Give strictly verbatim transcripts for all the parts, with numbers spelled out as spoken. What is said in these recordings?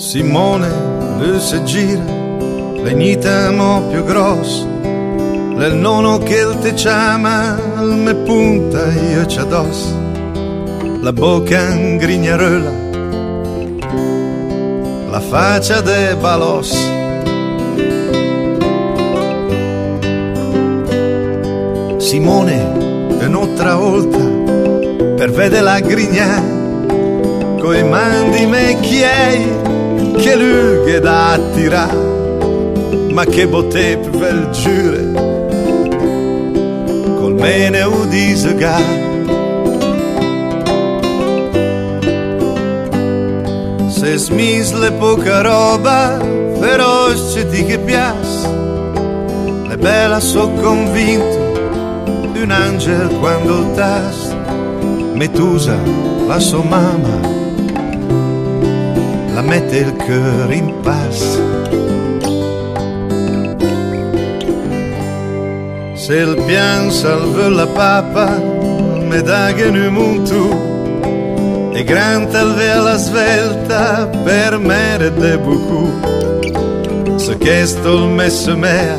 Simone, lui si gira, legnitamo più grosso, del nono che il te chiama, il me punta io ci addosso, la bocca ingrignarella, la faccia de balos. Simone, un'altra volta, per vedere la grigna, coi mandi me chiei, che lui che da attirare, ma che botte per vel giure, col mene udise ga. Se smisle poca roba, feroce di che piace, le bella so convinto, un angel quando tas, Metusa, la sua mamma, la mette il cœur in pace. Se il pian salve la papa, me da che nu muntu, e gran talve alla svelta, per mere de bucu, se chesto il messo mea,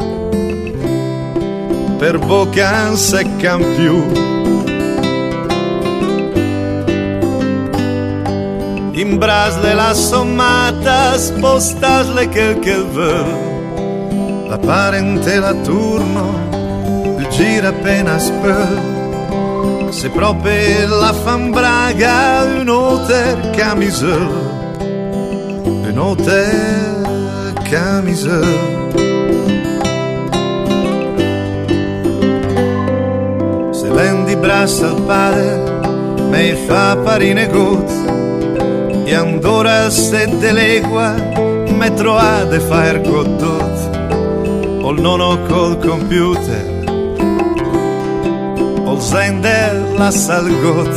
per bocca seccan più. In brasle la sommata, spostasle quel che vuol, la parentela turno, il gira appena spöl, se proprio la fambraga, un hotel camisole, un hotel camisole. Se l'endi brassa al padre, me fa parine gozze, e andora se delegua me trovate fare godot, o il nono col computer, o il zender la salgot.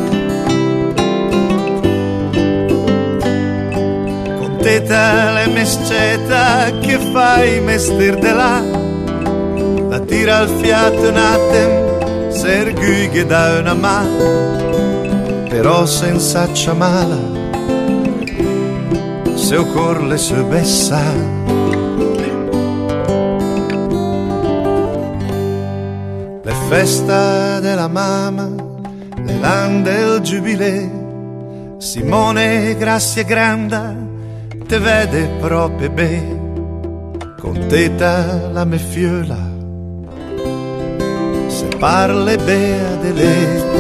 Con teta le mesceta che fai mestir de là, la tira al fiato un attimo, sergui che dà una mano, però senza ciamala, se occorre se bessa. Le festa della mamma, le lande il giubilè, Simone grazie granda, te vede proprio bene, con teta la me fiola, se parle bea de lei.